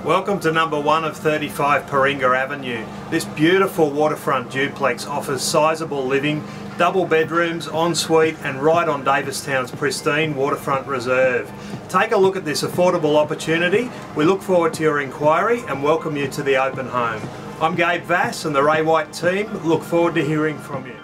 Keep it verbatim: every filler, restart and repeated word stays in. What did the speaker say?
Welcome to number one of thirty-five Paringa Avenue. This beautiful waterfront duplex offers sizable living, double bedrooms, ensuite and right on Davistown's pristine waterfront reserve. Take a look at this affordable opportunity. We look forward to your inquiry and welcome you to the open home. I'm Gabe Vass and the Ray White team look forward to hearing from you.